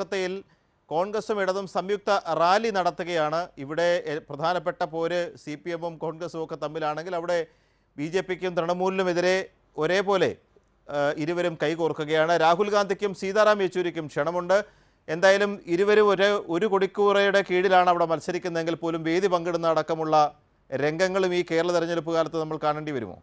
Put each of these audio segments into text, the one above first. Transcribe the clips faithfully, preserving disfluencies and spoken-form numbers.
കൊൽക്കത്തയിൽ കോൺഗ്രസും ഇടതും സംയുക്ത റാലി നടത്തുകയാണ്. ഇവിടെ പ്രധാനപ്പെട്ട പോര് സി പി എമ്മും കോൺഗ്രസും ഒക്കെ തമ്മിലാണെങ്കിൽ അവിടെ ബി ജെ പിക്കും തൃണമൂലിനുമെതിരെ ഒരേപോലെ ഇരുവരും കൈകോർക്കുകയാണ്. രാഹുൽ ഗാന്ധിക്കും സീതാറാം യെച്ചൂരിക്കും ക്ഷണമുണ്ട്. എന്തായാലും ഇരുവരും ഒരു ഒരു കൊടിക്കൂറയുടെ കീഴിലാണ് അവിടെ മത്സരിക്കുന്നതെങ്കിൽ പോലും വേദി പങ്കിടുന്ന അടക്കമുള്ള രംഗങ്ങളും ഈ കേരള തെരഞ്ഞെടുപ്പ് കാലത്ത് നമ്മൾ കാണേണ്ടി വരുമോ?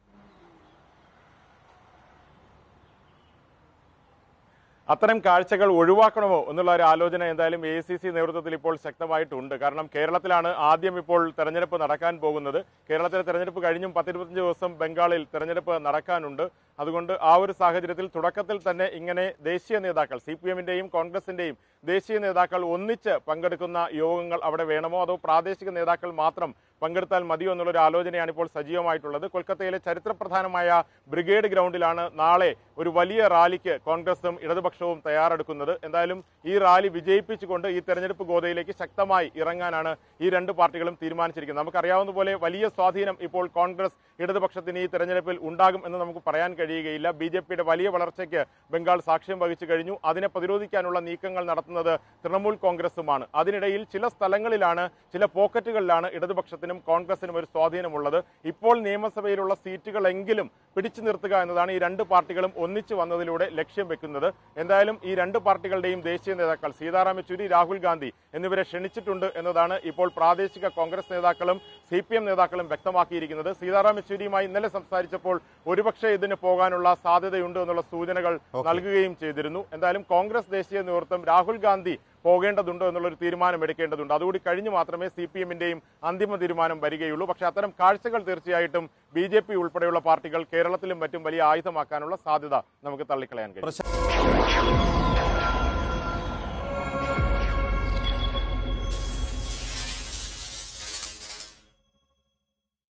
അത്തരം കാഴ്ചകൾ ഒഴിവാക്കണമോ എന്നുള്ള ഒരു ആലോചന എന്തായാലും എ ഐ സി സി നേതൃത്വത്തിൽ ഇപ്പോൾ ശക്തമായിട്ടുണ്ട്. കാരണം കേരളത്തിലാണ് ആദ്യം ഇപ്പോൾ തെരഞ്ഞെടുപ്പ് നടക്കാൻ പോകുന്നത്. കേരളത്തിലെ തെരഞ്ഞെടുപ്പ് കഴിഞ്ഞും പത്തിരുപത്തഞ്ച് ദിവസം ബംഗാളിൽ തെരഞ്ഞെടുപ്പ് നടക്കാനുണ്ട്. അതുകൊണ്ട് ആ ഒരു സാഹചര്യത്തിൽ തുടക്കത്തിൽ തന്നെ ഇങ്ങനെ ദേശീയ നേതാക്കൾ സി പി എമ്മിൻ്റെയും കോൺഗ്രസിൻ്റെയും ദേശീയ നേതാക്കൾ ഒന്നിച്ച് പങ്കെടുക്കുന്ന യോഗങ്ങൾ അവിടെ വേണമോ അതോ പ്രാദേശിക നേതാക്കൾ മാത്രം പങ്കെടുത്താൽ മതിയോ എന്നുള്ളൊരു ആലോചനയാണ് ഇപ്പോൾ സജീവമായിട്ടുള്ളത്. കൊൽക്കത്തയിലെ ചരിത്രപ്രധാനമായ ബ്രിഗേഡ് ഗ്രൗണ്ടിലാണ് നാളെ ഒരു വലിയ റാലിക്ക് കോൺഗ്രസും ഇടതുപക്ഷവും തയ്യാറെടുക്കുന്നത്. എന്തായാലും ഈ റാലി വിജയിപ്പിച്ചുകൊണ്ട് ഈ തെരഞ്ഞെടുപ്പ് ഗോതയിലേക്ക് ശക്തമായി ഇറങ്ങാനാണ് ഈ രണ്ട് പാർട്ടികളും തീരുമാനിച്ചിരിക്കുന്നത്. നമുക്കറിയാവുന്ന പോലെ വലിയ സ്വാധീനം ഇപ്പോൾ കോൺഗ്രസ് ഇടതുപക്ഷത്തിന് ഈ തെരഞ്ഞെടുപ്പിൽ ഉണ്ടാകും എന്ന് നമുക്ക് പറയാൻ കഴിയുകയില്ല. ബി ജെ പിയുടെ വലിയ വളർച്ചയ്ക്ക് ബംഗാൾ സാക്ഷ്യം വഹിച്ചു കഴിഞ്ഞു. അതിനെ പ്രതിരോധിക്കാനുള്ള നീക്കങ്ങൾ നടത്തുന്നത് തൃണമൂൽ കോൺഗ്രസുമാണ്. അതിനിടയിൽ ചില സ്ഥലങ്ങളിലാണ് ചില പോക്കറ്റുകളിലാണ് ഇടതുപക്ഷത്തിനും കോൺഗ്രസിനും ഒരു സ്വാധീനമുള്ളത്. ഇപ്പോൾ നിയമസഭയിലുള്ള സീറ്റുകളെങ്കിലും പിടിച്ചു നിർത്തുക എന്നതാണ് ഈ രണ്ട് പാർട്ടികളും ഒന്നിച്ചു വന്നതിലൂടെ ലക്ഷ്യം വെക്കുന്നത്. എന്തായാലും ഈ രണ്ട് പാർട്ടികളുടെയും ദേശീയ നേതാക്കൾ സീതാറാം യെച്ചൂരി, രാഹുൽ ഗാന്ധി എന്നിവരെ ക്ഷണിച്ചിട്ടുണ്ട് എന്നതാണ് ഇപ്പോൾ പ്രാദേശിക കോൺഗ്രസ് നേതാക്കളും സി പി എം നേതാക്കളും വ്യക്തമാക്കിയിരിക്കുന്നത്. സീതാറാം യെച്ചൂരിയുമായി ഇന്നലെ സംസാരിച്ചപ്പോൾ ഒരുപക്ഷെ ഇതിന് പോകാനുള്ള സാധ്യതയുണ്ട് എന്നുള്ള സൂചനകൾ നൽകുകയും ചെയ്തിരുന്നു. എന്തായാലും കോൺഗ്രസ് ദേശീയ നേതൃത്വം രാഹുൽ ഗാന്ധി പോകേണ്ടതുണ്ടോ എന്നുള്ളൊരു തീരുമാനം എടുക്കേണ്ടതുണ്ട്. അതുകൂടി കഴിഞ്ഞ് മാത്രമേ സി പി എമ്മിന്റെയും അന്തിമ തീരുമാനം വരികയുള്ളൂ. പക്ഷേ അത്തരം കാഴ്ചകൾ തീർച്ചയായിട്ടും ബി ജെ പി ഉൾപ്പെടെയുള്ള പാർട്ടികൾ കേരളത്തിലും മറ്റും വലിയ ആയുധമാക്കാനുള്ള സാധ്യത നമുക്ക് തള്ളിക്കളയാൻ കഴിയും.